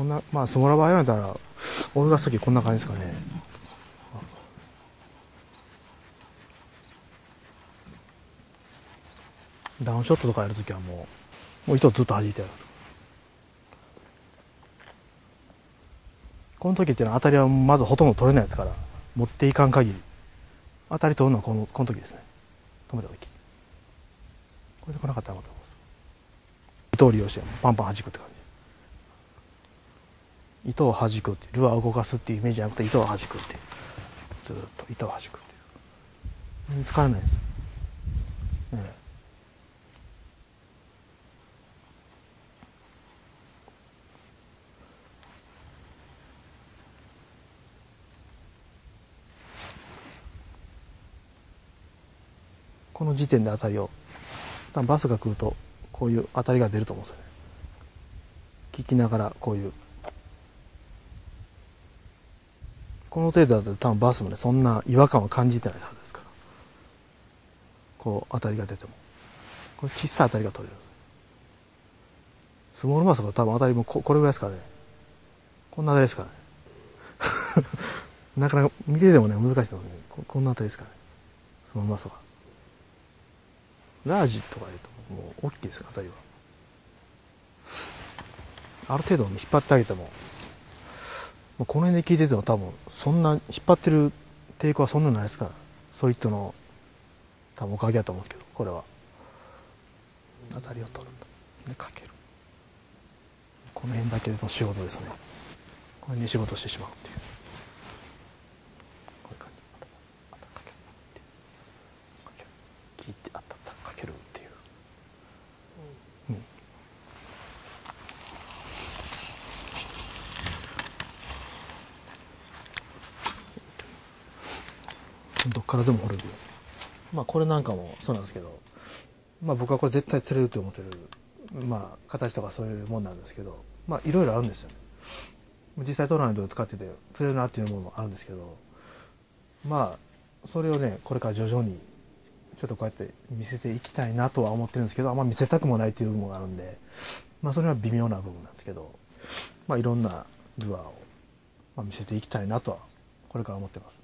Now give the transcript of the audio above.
こんな、まあスモラバー選んだら泳がす時こんな感じですかね。ダウンショットとかやるときはもう糸をずっと弾いてやる。この時っていうのは当たりはまずほとんど取れないですから、持っていかん限り当たり取るのはこの時ですね。止めた時これで来なかったらまた糸を利用してパンパン弾くって感じ。糸を弾くってルアーを動かすっていうイメージじゃなくて、糸を弾くっていう、ずっと糸を弾くっていう、疲れないですよ、この時点で当たりを、多分バスが来るとこういう当たりが出ると思うんですよね。聞きながらこういう、この程度だと多分バスもねそんな違和感は感じてないはずですから、こう当たりが出てもこれ小さい当たりが取れる。スモールバスが多分当たりもこれぐらいですからね。こんな当たりですからねなかなか見ててもね難しいと思うね。こんな当たりですからね、スモールバスが。ラージとか言うともう大きいですから当たりは。ある程度引っ張ってあげても、この辺で聞いてても多分そんな引っ張ってる抵抗はそんなないですから、ソリッドの多分おかげだと思うんですけど、これは当たりを取るでかける、この辺だけの仕事ですね。これに仕事してしまうっていう、こういう感じ、またかけるかける、聞いてあったかけるっていう、どっからでも掘れるよ。まあこれなんかもそうなんですけど、まあ僕はこれ絶対釣れると思ってる、まあ形とかそういうもんなんですけど、まあいろいろあるんですよね。実際トーナメントで使ってて釣れるなっていうものもあるんですけど、まあそれをねこれから徐々にちょっとこうやって見せていきたいなとは思ってるんですけど、あんま見せたくもないっていう部分があるんで、まあそれは微妙な部分なんですけど、まあいろんなルアーを見せていきたいなとはこれから思ってます。